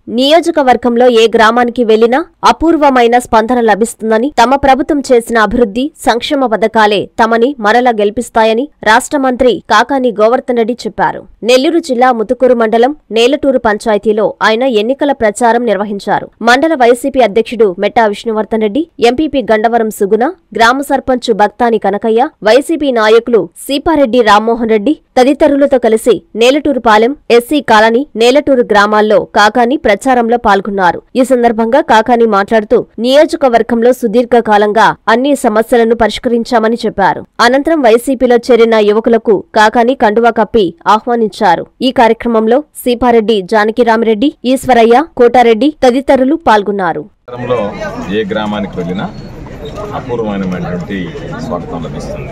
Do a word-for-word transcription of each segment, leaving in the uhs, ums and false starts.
నియోజకవర్గంలో ఏ గ్రామానికి వెళ్లినా అపూర్వమైన స్పందన లభిస్తుందని, తమ ప్రభుత్వం చేసిన అభివృద్ధి సంక్షేమ పథకాలే తమని మరలా గెలిపిస్తాయని రాష్ట్ర మంత్రి కాకాని గోవర్ధన్ రెడ్డి చెప్పారు. నెల్లూరు జిల్లా ముతుకూరు మండలం నేలటూరు పంచాయతీలో ఆయన ఎన్నికల ప్రచారం నిర్వహించారు. మండల వైసీపీ అధ్యక్షుడు మెట్టా విష్ణువర్ధన్ రెడ్డి, ఎంపీపీ గండవరం సుగుణ, గ్రామ సర్పంచ్ భక్తాని కనకయ్య, వైసీపీ నాయకులు సీపారెడ్డి రామ్మోహన్ రెడ్డి తదితరులతో కలిసి నేలటూరు పాలెం, ఎస్సీ కాలనీ, నేలటూరు గ్రామాల్లో కాకాని ప్రచారంలో పాల్గొన్నారు. ఈ సందర్భంగా కాకాని మాట్లాడుతూ నియోజకవర్గంలో సుదీర్ఘకాలంగా అన్ని సమస్యలను పరిష్కరించామని చెప్పారు. అనంతరం వైసీపీలో చేరిన యువకులకు కాకాని కండువా కప్పి ఆహ్వానించారు. ఈ కార్యక్రమంలో సీపారెడ్డి, జానకిరామిరెడ్డి, ఈశ్వరయ్య, కోటారెడ్డి తదితరులు పాల్గొన్నారు. ఏ గ్రామానికి వెళ్ళినా అపూర్వమైనటువంటి స్వాగతం లభిస్తుంది.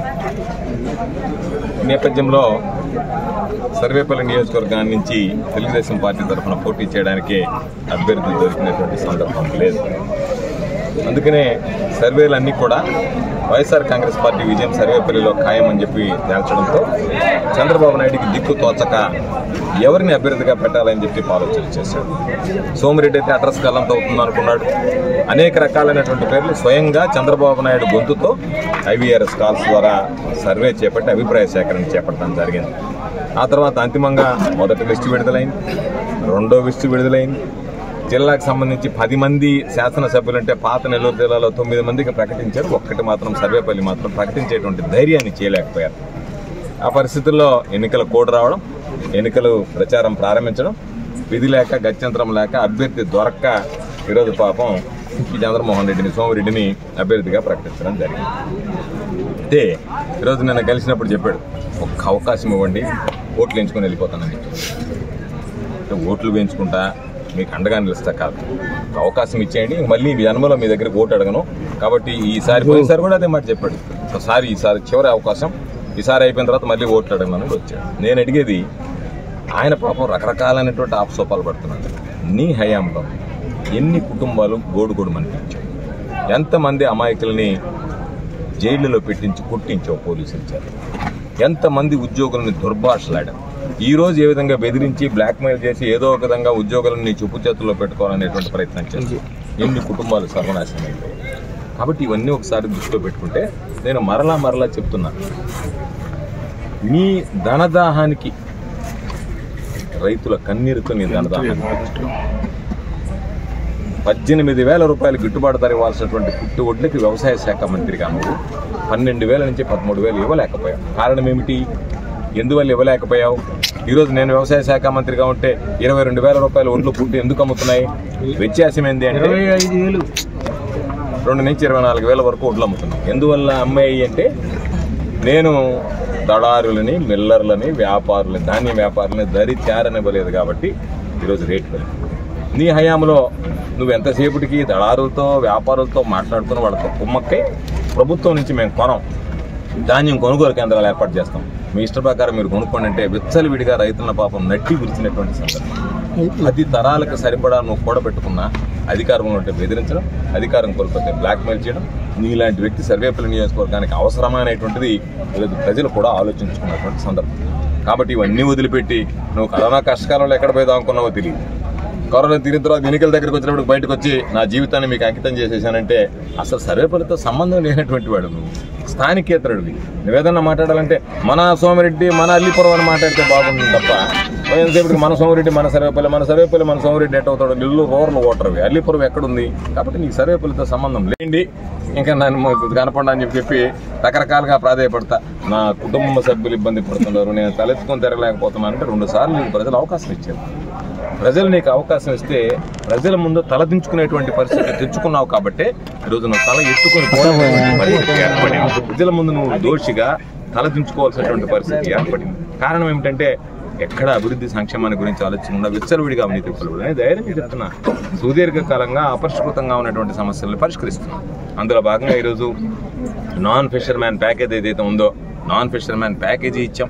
ఈ నేపథ్యంలో సర్వేపల్లి నియోజకవర్గాన్ని నుంచి తెలుగుదేశం పార్టీ తరఫున పోటీ చేయడానికే అభ్యర్థులు దొరికినటువంటి సందర్భం లేదు. అందుకనే సర్వేలన్నీ కూడా వైఎస్ఆర్ కాంగ్రెస్ పార్టీ విజయం సర్వేపల్లిలో ఖాయమని చెప్పి తేల్చడంతో చంద్రబాబు నాయుడికి దిక్కు తోచక ఎవరిని అభ్యర్థిగా పెట్టాలని చెప్పి ఆలోచన చేశాడు. సోమిరెడ్డి అయితే అడ్రస్ కల్లంత అవుతుంది అనుకున్నాడు. అనేక రకాలైనటువంటి పేర్లు స్వయంగా చంద్రబాబు నాయుడు గొంతుతో ఐవీఆర్ఎస్ కాల్స్ ద్వారా సర్వే చేపట్టి అభిప్రాయ సేకరణ చేపట్టడం జరిగింది. ఆ తర్వాత అంతిమంగా మొదటి లిస్టు విడుదలైంది, రెండో లిస్టు విడుదలైంది. జిల్లాకు సంబంధించి పది మంది శాసనసభ్యులంటే పాత నెల్లూరు జిల్లాలో తొమ్మిది మందికి ప్రకటించారు. ఒక్కటి మాత్రం సర్వేపల్లి మాత్రం ప్రకటించేటువంటి ధైర్యాన్ని చేయలేకపోయారు. ఆ పరిస్థితుల్లో ఎన్నికల కోడ్ రావడం, ఎన్నికలు ప్రచారం ప్రారంభించడం, విధి లేక గత్యంతరం లేక అభ్యర్థి దొరక్క ఈరోజు పాపం ఈ చంద్రమోహన్ రెడ్డిని, సోమిరెడ్డిని అభ్యర్థిగా ప్రకటించడం జరిగింది. అయితే ఈరోజు నిన్న కలిసినప్పుడు చెప్పాడు, ఒక్క అవకాశం ఇవ్వండి, ఓట్లు వేయించుకొని వెళ్ళిపోతానని. ఓట్లు వేయించుకుంటా మీకు అండగా నిలుస్తా కాదు, అవకాశం ఇచ్చేయండి, మళ్ళీ మీ జన్మలో మీ దగ్గరికి ఓటు అడగను. కాబట్టి ఈసారి పోయినసారి కూడా అదే మాట చెప్పాడు, ఒకసారి ఈసారి చివరి అవకాశం, ఈసారి అయిపోయిన తర్వాత మళ్ళీ ఓట్లు అడగమని వచ్చాడు. నేను అడిగేది, ఆయన పాపం రకరకాలైనటువంటి ఆపసోపాలు పడుతున్నాడు. నీ హయాంలో ఎన్ని కుటుంబాలు గోడుగోడు మనిపించాయి, ఎంతమంది అమాయకుల్ని జైళ్లలో పెట్టించి కుట్టించావు పోలీసులు చేత, ఎంతమంది ఉద్యోగులని దుర్భాషలాడావు. ఈ రోజు ఏ విధంగా బెదిరించి బ్లాక్మెయిల్ చేసి ఏదో ఒక విధంగా ఉద్యోగులను నీ చెప్పు చేతుల్లో పెట్టుకోవాలనేటువంటి ప్రయత్నం చేసి ఎన్ని కుటుంబాలు సర్వనాశనం అయిపోయాయి. కాబట్టి ఇవన్నీ ఒకసారి దృష్టిలో పెట్టుకుంటే నేను మరలా మరలా చెప్తున్నాను, నీ ధనదాహానికి, రైతుల కన్నీరుతో నీ ధనదాహానికి పద్దెనిమిది వేల రూపాయలు గిట్టుబాటు ధర ఇవ్వాల్సినటువంటి పుట్టి ఒడ్లకి వ్యవసాయ శాఖ మంత్రిగా నువ్వు పన్నెండు వేల నుంచి పదమూడు వేలు ఇవ్వలేకపోయావు. కారణం ఏమిటి? ఎందువల్ల ఇవ్వలేకపోయావు? ఈరోజు నేను వ్యవసాయ శాఖ మంత్రిగా ఉంటే ఇరవై రెండు వేల రూపాయల ఒడ్లు పుట్టి ఎందుకు అమ్ముతున్నాయి? వ్యత్యాసం ఏంటి అంటే రెండు నుంచి ఇరవై నాలుగు వేల వరకు ఒడ్లు అమ్ముతున్నాయి. ఎందువల్ల అమ్మాయి అంటే నేను దళారులని, మిల్లర్లని, వ్యాపారులని, ధాన్య వ్యాపారులని దరి చేరనివ్వలేదు కాబట్టి ఈరోజు రేటు పెరిగింది. నీ హయాంలో నువ్వు ఎంతసేపటికి దళారులతో, వ్యాపారులతో మాట్లాడుతున్న వాళ్ళతో కుమ్మక్కై ప్రభుత్వం నుంచి మేము కొనం, ధాన్యం కొనుగోలు కేంద్రాలు ఏర్పాటు చేస్తాం, మీ ఇష్ట ప్రకారం మీరు కొనుక్కోండి అంటే విచ్చలవిడిగా రైతుల పాపం నట్టి విరిచినటువంటి సందర్భం. పది తరాలకు సరిపడా నువ్వు కూడబెట్టుకున్న అధికారంలో ఉంటే బెదిరించడం, అధికారం కోల్పోతే బ్లాక్మెయిల్ చేయడం, నీలాంటి వ్యక్తి సర్వేపల్లి నియోజకవర్గానికి అవసరమైనటువంటిది ఈరోజు ప్రజలు కూడా ఆలోచించుకున్నటువంటి సందర్భం. కాబట్టి ఇవన్నీ వదిలిపెట్టి నువ్వు కరోనా కష్టకాలంలో ఎక్కడ పోయేదో అనుకున్నావో తెలియదు. కరోనా తీరిన తర్వాత ఎన్నికల దగ్గరికి వచ్చినప్పుడు బయటకు వచ్చి నా జీవితాన్ని మీకు అంకితం చేసేసానంటే అసలు సర్వేపల్లితో సంబంధం లేనటువంటి వాడు నువ్వు, స్థానికేతరుడివి. నువ్వేదన్నా మాట్లాడాలంటే మన సోమిరెడ్డి, మన అల్లిపురం అని మాట్లాడితే బాగుంటుంది తప్ప ఎంతసేపటికి మన సోమిరెడ్డి, మన సర్వేపల్లి, మన సర్వేపల్లి, మన సోమిరెడ్డి ఎట్ అవుతాడు? ఇల్లు రూరల్ ఓటర్వి, అల్లిపురం ఎక్కడుంది? కాబట్టి నీకు సర్వేపల్లితో సంబంధం లేండి, ఇంకా నన్ను కనపడ అని చెప్పి చెప్పి రకరకాలుగా ప్రాధాయపడతా. నా కుటుంబ సభ్యులు ఇబ్బంది పడుతున్నారు, నేను తలెత్తుకొని తిరగలేకపోతున్నానంటే రెండు సార్లు నీకు ప్రజలు అవకాశం ఇచ్చారు. ప్రజలు నీకు అవకాశం ఇస్తే ప్రజల ముందు తలదించుకునేటువంటి పరిస్థితి తెచ్చుకున్నావు కాబట్టి ఈరోజు నువ్వు తల ఎత్తుకొని పోవడం పరిస్థితి ఏర్పడింది. ప్రజల ముందు నువ్వు దోషిగా తలదించుకోవాల్సినటువంటి పరిస్థితి ఏర్పడింది. కారణం ఏమిటంటే ఎక్కడ అభివృద్ధి సంక్షేమాన్ని గురించి ఆలోచించకుండా విచ్చలవిడిగా అవినీతి పలువుడు ధైర్యం చెప్తున్నా. సుదీర్ఘకాలంగా అపరిష్కృతంగా ఉన్నటువంటి సమస్యలను పరిష్కరిస్తున్నాం. అందులో భాగంగా ఈరోజు నాన్ ఫిషర్ మ్యాన్ ప్యాకేజ్ ఏదైతే ఉందో నాన్ ఫిషర్ మ్యాన్ ప్యాకేజీ ఇచ్చాం.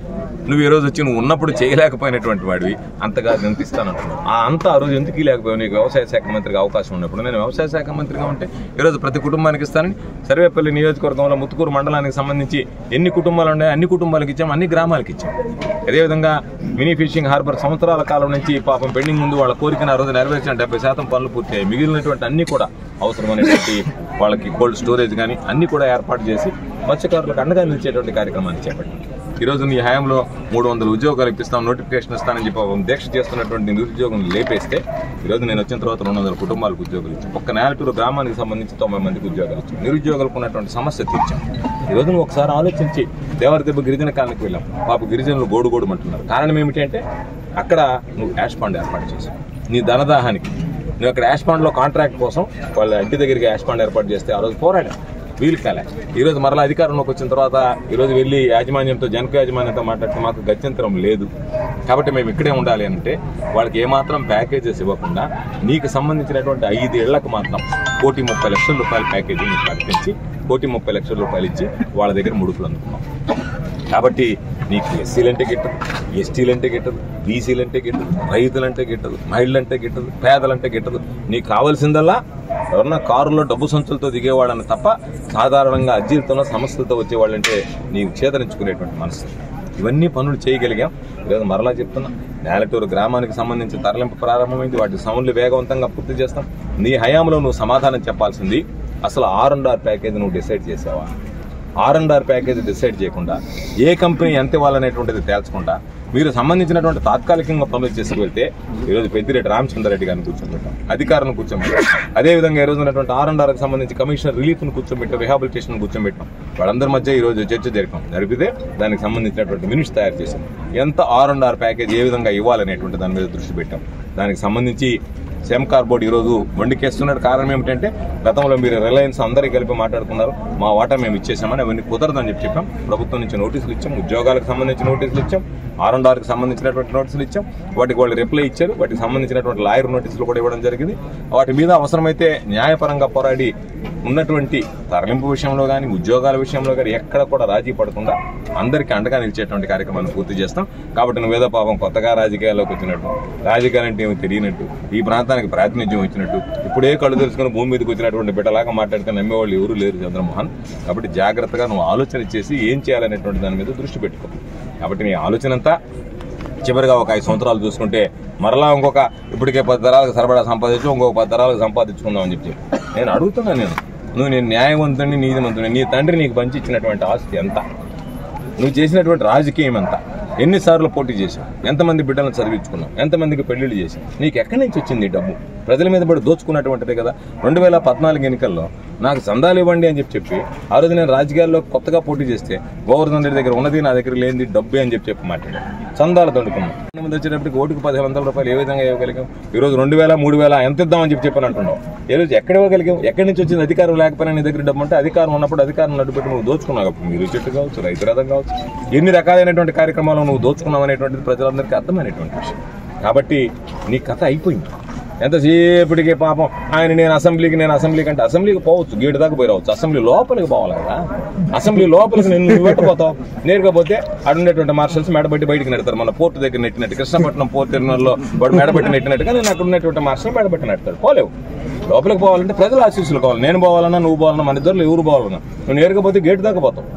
నువ్వు ఈ రోజు వచ్చి నువ్వు ఉన్నప్పుడు చేయలేకపోయినటువంటి వాడివి అంతగా గంతిస్తానంటున్నావు. ఆ అంత ఆ రోజు ఎందుకు లేకపోయావు? నీకు వ్యవసాయ శాఖ మంత్రిగా అవకాశం ఉన్నప్పుడు. నేను వ్యవసాయ శాఖ మంత్రిగా ఉంటే ఈరోజు ప్రతి కుటుంబానికి ఇస్తానని సర్వేపల్లి నియోజకవర్గంలో ముత్తుకూరు మండలానికి సంబంధించి ఎన్ని కుటుంబాలు ఉన్నాయో అన్ని కుటుంబాలకు ఇచ్చాం, అన్ని గ్రామాలకు ఇచ్చాం. అదేవిధంగా మినీ ఫిషింగ్ హార్బర్ సంవత్సరాల కాలం నుంచి పాపం పెండింగ్ ముందు వాళ్ళ కోరికను ఆ రోజు నెరవేర్చిన డెబ్బై శాతం పనులు పూర్తయ్యాయి. మిగిలినటువంటి అన్ని కూడా అవసరమైనటువంటి వాళ్ళకి కోల్డ్ స్టోరేజ్ కానీ అన్ని కూడా ఏర్పాటు చేసి మత్స్యకారులకు అండగా నిలిచేటువంటి కార్యక్రమాన్ని చేపట్టింది. ఈరోజు నీ హయాంలో మూడు వందల ఉద్యోగాలు ఇప్పిస్తాం, నోటిఫికేషన్ ఇస్తానని చెప్పి దీక్ష చేస్తున్నటువంటి నిరుద్యోగం లేపేస్తే ఈరోజు నేను వచ్చిన తర్వాత రెండు వందల కుటుంబాలకు ఉద్యోగాలు ఇచ్చాం. ఒక్క నేలటూరు గ్రామానికి సంబంధించి తొంభై మందికి ఉద్యోగాలు ఇచ్చాం. నిరుద్యోగులకు ఉన్నటువంటి సమస్య తీర్చాం. ఈరోజు నువ్వు ఒకసారి ఆలోచించి దేవరదెబ్బ గిరిజన కాలనికి వెళ్ళాం. పాప గిరిజనులు గోడు గోడు అంటున్నారు. కారణం ఏమిటి అంటే అక్కడ నువ్వు యాష్ పాండ్ ఏర్పాటు చేశావు. నీ ధనదాహానికి నువ్వు అక్కడ యాష్ పాండ్లో కాంట్రాక్ట్ కోసం వాళ్ళ ఇంటి దగ్గరికి యాష్ పాండ్ ఏర్పాటు చేస్తే ఆ రోజు పోరాడా, వీలు కాలే. ఈరోజు మరలా అధికారంలోకి వచ్చిన తర్వాత ఈరోజు వెళ్ళి యాజమాన్యంతో జనక యాజమాన్యంతో మాట్లాడితే మాకు గత్యంతరం లేదు కాబట్టి మేము ఇక్కడే ఉండాలి అంటే వాళ్ళకి ఏమాత్రం ప్యాకేజెస్ ఇవ్వకుండా నీకు సంబంధించినటువంటి ఐదు ఏళ్లకు మాత్రం కోటి ముప్పై లక్షల రూపాయల ప్యాకేజీ నీకు ప్రకటించి కోటి ముప్పై లక్షల రూపాయలు ఇచ్చి వాళ్ళ దగ్గర ముడుపులు అందుకున్నాం. కాబట్టి నీకు ఎస్సీలంటే గిట్టదు, ఎస్టీలంటే గిట్టదు, బీసీలంటే గిట్టదు, రైతులంటే గిట్టదు, మహిళలంటే గిట్టదు, పేదలంటే గిట్టదు. నీకు కావాల్సిందల్లా ఎవరన్నా కారులో డబ్బు సంచులతో దిగేవాళ్ళని తప్ప సాధారణంగా అర్జీలతోనో సమస్యలతో వచ్చేవాళ్ళంటే నీకు చేదరించుకునేటువంటి మనసు. ఇవన్నీ పనులు చేయగలిగాం. ఈరోజు మరలా చెప్తున్నా, నేలటూరు గ్రామానికి సంబంధించి తరలింపు ప్రారంభమైంది. వాటి సౌండ్లు వేగవంతంగా పూర్తి చేస్తాం. నీ హయాంలో నువ్వు సమాధానం చెప్పాల్సింది, అసలు ఆర్ అండ్ ఆర్ ప్యాకేజ్ నువ్వు డిసైడ్ చేసావా? R and R package decide చేయకుండా ఏ కంపెనీ ఎంత ఇవ్వాలనేటువంటిది తేల్చకుండా మీరు సంబంధించినటువంటి తాత్కాలికంగా పనులు చేసుకువెళ్తే ఈరోజు పెద్దిరెడ్డి రామచంద్రారెడ్డి గారిని కూర్చోబెట్టాం, అధికారులను కూర్చోబెట్టాం. అదేవిధంగా ఈ రోజు ఉన్నటువంటి ఆర్ అండ్ ఆర్కి సంబంధించి కమిషనర్ రిలీఫ్ను కూర్చోబెట్టాం, రిహాబిలిటేషన్ కూర్చోబెట్టాం. వాళ్ళందరి మధ్య ఈ రోజు చర్చ జరిపాం. జరిపితే దానికి సంబంధించినటువంటి మినిట్స్ తయారు చేశాం. ఎంత ఆర్ అండ్ ఆర్ ప్యాకేజ్ ఏ విధంగా ఇవ్వాలనేటువంటి దాని మీద దృష్టి పెట్టాం. దానికి సంబంధించి సెమ్కార్ బోర్డు ఈరోజు వండికేస్తున్న కారణం ఏమిటంటే గతంలో మీరు రిలయన్స్ అందరికీ కలిపి మాట్లాడుకున్నారు, మా వాటా మేము ఇచ్చేసామని. అవన్నీ కుదరదని చెప్పి చెప్పాం. ప్రభుత్వం నుంచి నోటీసులు ఇచ్చాం, ఉద్యోగాలకు సంబంధించి నోటీసులు ఇచ్చాం, ఆర్ అండ్ ఆర్కి సంబంధించినటువంటి నోటీసులు ఇచ్చాం. వాటికి వాళ్ళు రిప్లై ఇచ్చారు. వాటికి సంబంధించినటువంటి లాయర్ నోటీసులు కూడా ఇవ్వడం జరిగింది. వాటి మీద అవసరమైతే న్యాయపరంగా పోరాడి ఉన్నటువంటి తరలింపు విషయంలో కానీ ఉద్యోగాల విషయంలో కానీ ఎక్కడ కూడా రాజీ పడకుండా అందరికీ అండగా నిలిచేటువంటి కార్యక్రమాన్ని పూర్తి చేస్తాం. కాబట్టి నువ్వేదో పాపం కొత్తగా రాజకీయాల్లోకి వచ్చినట్టు, రాజకీయాలంటే ఏమి తెలియనట్టు, ఈ ప్రాంతానికి ప్రాతినిధ్యం ఇచ్చినట్టు, ఇప్పుడే కళ్ళు తెలుసుకుని భూమి మీదకి వచ్చినటువంటి బిడ్డలాగా మాట్లాడితే నమ్మేవాళ్ళు ఎవరు లేరు చంద్రమోహన్. కాబట్టి జాగ్రత్తగా నువ్వు ఆలోచన చేసి ఏం చేయాలనేటువంటి దాని మీద దృష్టి పెట్టుకో. కాబట్టి నీ ఆలోచన అంతా చివరిగా ఒక ఐదు సంవత్సరాలు చూసుకుంటే మరలా ఇంకొక ఇప్పటికే పది తరాలకు సరబరా సంపాదించు, ఇంకొక పది తరాలకు సంపాదించుకుందామని చెప్పి నేను అడుగుతున్నాను. నేను నువ్వు నేను న్యాయవంతుని, నీతివంతుని, నీ తండ్రి నీకు పంచి ఇచ్చినటువంటి ఆస్తి ఎంత, నువ్వు చేసినటువంటి రాజకీయం ఎంత, ఎన్నిసార్లు పోటీ చేశావు, ఎంతమంది బిడ్డలను చదివించుకున్నావు, ఎంతమందికి పెళ్లిళ్ళు చేశావు, నీకు ఎక్కడి నుంచి వచ్చింది డబ్బు? ప్రజల మీద పడి దోచుకున్నటువంటిదే కదా. రెండు వేల పద్నాలుగు ఎన్నికల్లో నాకు చందాలు ఇవ్వండి అని చెప్పి చెప్పి ఆ రోజు నేను రాజకీయాల్లో కొత్తగా పోటీ చేస్తే గోవర్ధన్ రెడ్డి దగ్గర ఉన్నది నా దగ్గర లేనిది డబ్బే అని చెప్పి చెప్పి మాట్లాడాను. చందాలు దండుకున్నాం. ముందు వచ్చేటప్పటికి ఓటుకు పదిహేను వందల రూపాయలు ఏ విధంగా ఇవ్వగలిగాం? ఈ రోజు రెండు వేల మూడు వేల ఎంత ఇద్దామని చెప్పి చెప్పని అంటున్నావు. ఏ రోజు ఎక్కడ ఇవ్వగలిగాం? ఎక్కడి నుంచి వచ్చింది? అధికారం లేకపోయినా నీ దగ్గర డబ్బు అంటే అధికారం ఉన్నప్పుడు అధికారం నడుపెట్టి నువ్వు దోచుకున్నావు. మీరు చెట్టు కావచ్చు, రైతు రథం కావచ్చు, ఎన్ని రకాలైనటువంటి కార్యక్రమాలు నువ్వు దోచుకున్నావు అనేటువంటిది ప్రజలందరికీ అర్థమైనటువంటి విషయం. కాబట్టి నీ కథ అయిపోయింది. ఎంతసేపటికే పాపం ఆయన నేను అసెంబ్లీకి నేను అసెంబ్లీకి అంటే అసెంబ్లీకి పోవచ్చు, గేటు దాకా పోయి రావచ్చు. అసెంబ్లీ లోపలికి పోవాలి కదా. అసెంబ్లీ లోపలికి నేను నువ్వు పెట్టపోతావు. నేరుగా పోతే అక్కడ ఉండేటువంటి మార్షల్స్ మెడబట్టి బయటికి నెడతారు. మన పోర్టు దగ్గర నెట్టినట్టు, కృష్ణపట్నం పోర్ట్ టెర్మినల్లో వాడు మెడబట్టి నెట్టినట్టుగా నేను అక్కడ ఉన్నటువంటి మార్షల్ మెడబట్టి నెడతాడు. పోలేవు. లోపలికి పోవాలంటే ప్రజల ఆశీస్సులు కావాలి. నేను పోవాలన్నా నువ్వు పోవాలన్నా మన ఇద్దరు ఎవరు పోవాలన్నా నువ్వు నేరుగా పోతే గేటు దాకా పోతావు.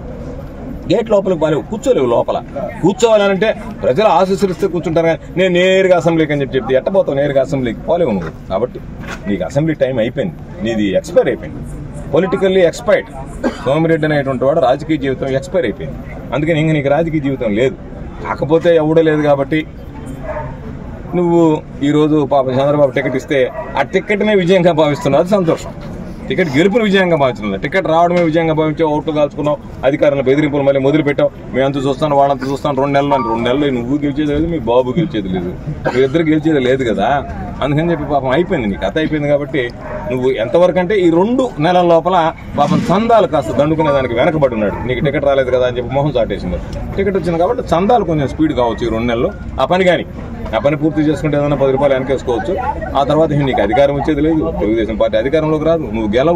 గేట్ లోపలికి పోలేవు, కూర్చోలేవు. లోపల కూర్చోవాలంటే ప్రజల ఆశీస్సులు ఇస్తే కూర్చుంటారు. కానీ నేను నేరుగా అసెంబ్లీకి అని చెప్పి చెప్తే ఎట్టపోతావు? నేరుగా అసెంబ్లీకి పోలేవు నువ్వు. కాబట్టి నీకు అసెంబ్లీ టైం అయిపోయింది, నీది ఎక్స్పైర్ అయిపోయింది. Politically expired. సోమిరెడ్డి అనేటువంటి వాడు రాజకీయ జీవితం ఎక్స్పైర్ అయిపోయింది. అందుకని ఇంక నీకు రాజకీయ జీవితం లేదు. కాకపోతే ఎవడో లేదు కాబట్టి నువ్వు ఈరోజు పాప చంద్రబాబు టికెట్ ఇస్తే ఆ టికెట్నే విజయంగా భావిస్తున్నావు. అది సంతోషం. టికెట్ గెలుపును విజయంగా భావించలేదు, టికెట్ రావడమే విజయంగా భావించావు. ఓట్లు కాల్చుకున్నావు, అధికారులను బెదిరింపులు మళ్ళీ మొదలు పెట్టావు. మేము అంత చూస్తాను వాళ్ళంత చూస్తాను. రెండు నెలలు అంటే రెండు నెలలు నువ్వు గెలిచేది లేదు, మీ బాబు గెలిచేది లేదు, మీ ఇద్దరు గెలిచేది లేదు కదా. అందుకని చెప్పి పాపం అయిపోయింది, నీకు కథ అయిపోయింది. కాబట్టి నువ్వు ఎంతవరకు అంటే ఈ రెండు నెలల లోపల పాపం చందాలు కాస్త దండుకునే దానికి వెనకబడి ఉన్నాడు. నీకు టికెట్ రాలేదు కదా అని చెప్పి మొహం చాటేసింది. టికెట్ వచ్చింది కాబట్టి చందాలు కొంచెం స్పీడ్ కావచ్చు ఈ రెండు నెలలు. ఆ పని కానీ ఆ పని పూర్తి చేసుకుంటే ఏదైనా పది రూపాయలు వెనకేసుకోవచ్చు. ఆ తర్వాత నీకు అధికారం వచ్చేది లేదు, తెలుగుదేశం పార్టీ అధికారంలోకి రాదు, నువ్వు గెలవు.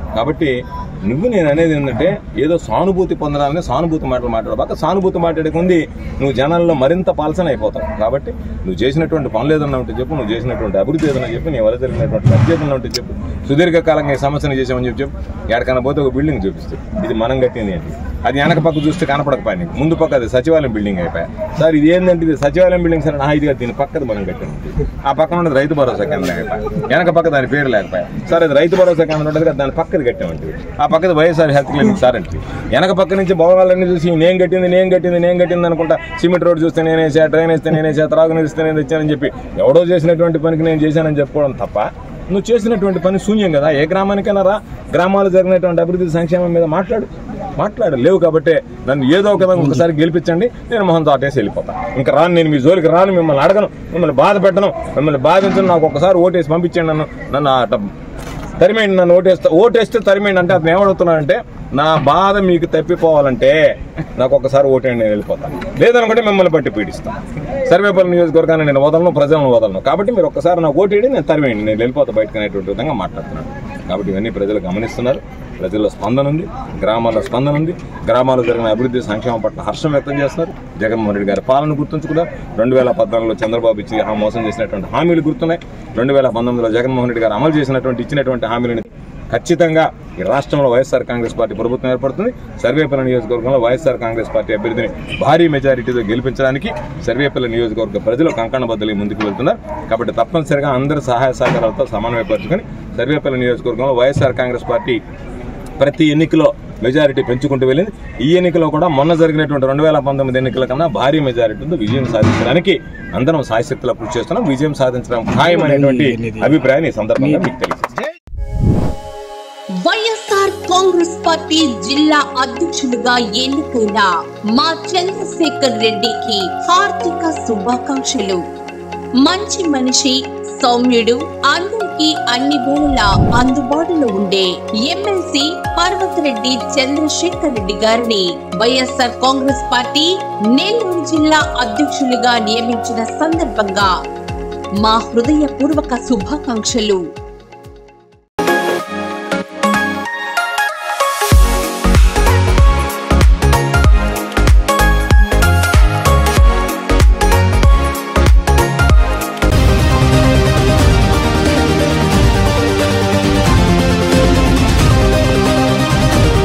కాబట్టి నువ్వు నేను అనేది ఏంటంటే ఏదో సానుభూతి పొందడాలని సానుభూతి మాటలు మాట్లాడబాక సానుభూతి మాట్లాడకుంది నువ్వు జనాల్లో మరింత పాల్సన అయిపోతావు. కాబట్టి నువ్వు చేసినటువంటి పనులు ఏదన్నా ఉంటే చెప్పు, నువ్వు చేసినటువంటి అభివృద్ధి ఏదన్నా చెప్పు, నీ వల్ల జరిగినటువంటి లబ్ధి ఏదన్నా ఉంటే చెప్పు, సుదీర్ఘకాలంగా ఈ సమస్యను చేసామని చెప్పి చెప్పు. ఎక్కడికైనా పోతే ఒక బిల్డింగ్ చూపిస్తాయి, ఇది మనం కట్టింది ఏంటి, అది వెనక పక్క చూస్తే కనపడకపోయి, ముందు పక్క అది సచివాలయం బిల్డింగ్ అయిపోయా సార్, ఇది ఏంటంటే ఇది సచివాలయం బిల్డింగ్ సార్, ఇది కాదు దీని పక్కది మనం కట్టింది, ఆ పక్కన ఉండదు రైతు భరోసా కేంద్రం అయిపోయా, వెనక పక్క దాని పేరు లేకపోయా సార్, అది రైతు భరోసా కేంద్రం ఉంటుంది కదా దాని పక్కది కట్టామంటే, ఆ పక్కది వైఎస్ఆర్ హెల్త్ క్లినిక్ సార్ అంటే, వెనక పక్క నుంచి భవనాలన్నీ చూసి నేను కట్టింది నేను కట్టింది నేను కట్టింది అనుకుంటా, సిమెంట్ రోడ్ చూస్తే నేనేసా, ట్రైన్ వేస్తే నేనేసా, త్రాగునీరు ఇస్తే నేను తెచ్చానని చెప్పి ఎవడో చేసినటువంటి పనికి నేను చేశానని చెప్పుకోవడం తప్ప, నువ్వు చేసినటువంటి పని శూన్యం కదా. ఏ గ్రామానికైనా రా, గ్రామాలు జరిగినటువంటి అభివృద్ధి సంక్షేమం మీద మాట్లాడు మాట్లాడు లేవు కాబట్టి నన్ను ఏదో ఒక విధంగా ఒకసారి గెలిపించండి, నేను మొహం తాటేసి వెళ్ళిపోతాను. ఇంకా రాను, నేను మీ జోలికి రాను, మిమ్మల్ని అడగను, మిమ్మల్ని బాధ పెట్టను, మిమ్మల్ని బాధించను. నాకు ఒకసారి ఓటేసి పంపించండి, నన్ను నన్ను తరిమేయండి, నన్ను ఓటేస్తా ఓటేస్తే తరిమేయండి అంటే అతను ఏమడుగుతున్నానంటే నా బాధ మీకు తప్పిపోవాలంటే నాకు ఒకసారి ఓటేయండి, నేను వెళ్ళిపోతాను, లేదనుకుంటే మిమ్మల్ని బట్టి పీడిస్తాను. సర్వేపల్లి నియోజకవర్గాన్ని నేను వదలను, ప్రజలను వదలను. కాబట్టి మీరు ఒక్కసారి నాకు ఓటేయండి, నేను తరిమేయండి, నేను వెళ్ళిపోతా బయటకు అనేటువంటి విధంగా మాట్లాడుతున్నాను. కాబట్టి ఇవన్నీ ప్రజలు గమనిస్తున్నారు. ప్రజల్లో స్పందన ఉంది, గ్రామాల్లో స్పందన ఉంది. గ్రామాల్లో జరిగిన అభివృద్ధి సంక్షేమం పట్ల హర్షం వ్యక్తం చేస్తున్నారు. జగన్మోహన్ రెడ్డి గారి పాలన గుర్తుంచుకున్నారు. రెండు వేల పద్నాలుగులో చంద్రబాబు ఇచ్చి మోసం చేసినటువంటి హామీలు గుర్తున్నాయి. రెండు వేల పంతొమ్మిదిలో జగన్మోహన్ రెడ్డి గారు అమలు చేసినటువంటి ఇచ్చినటువంటి హామీలని ఖచ్చితంగా ఈ రాష్ట్రంలో వైఎస్ఆర్ కాంగ్రెస్ పార్టీ ప్రభుత్వం ఏర్పడుతుంది. సర్వేపల్లి నియోజకవర్గంలో వైఎస్ఆర్ కాంగ్రెస్ పార్టీ అభ్యర్థిని భారీ మెజారిటీతో గెలిపించడానికి సర్వేపల్లి నియోజకవర్గ ప్రజలు కంకణబద్దులై ముందుకు వెళ్తున్నారు. కాబట్టి తప్పనిసరిగా అందరి సహాయ సహకారాలతో సమన్వయపరుచుకొని సర్వేపల్లి నియోజకవర్గంలో వైఎస్ఆర్ కాంగ్రెస్ పార్టీ ప్రతి ఎన్నికలో మెజారిటీ పెంచుకుంటూ వెళ్ళింది. ఈ ఎన్నికలో కూడా మొన్న జరిగినటువంటి రెండు వేల పంతొమ్మిది ఎన్నికల కన్నా భారీ మెజారిటీతో విజయం సాధించడానికి అందరం సాయశక్తిలో కృషి చేస్తున్నాం. విజయం సాధించడం ఖాయమైనటువంటి అభిప్రాయాన్ని ఈ సందర్భంగా మీకు తెలియజేస్తాం. వైఎస్ఆర్ కాంగ్రెస్ పార్టీ జిల్లా అధ్యక్షులుగా ఎన్నికైన మా చంద్రశేఖర్ రెడ్డికి హార్దిక శుభాకాంక్షలు. మంచి మనిషి, సౌమ్యుడు, అందరికీ అన్ని వేళలా అందుబాటులో ఉండే ఎమ్మెల్సీ పర్వతరెడ్డి చంద్రశేఖర్ రెడ్డి గారిని వైఎస్ఆర్ కాంగ్రెస్ పార్టీ నెల్లూరు జిల్లా అధ్యక్షులుగా నియమించిన సందర్భంగా మా హృదయపూర్వక శుభాకాంక్షలు.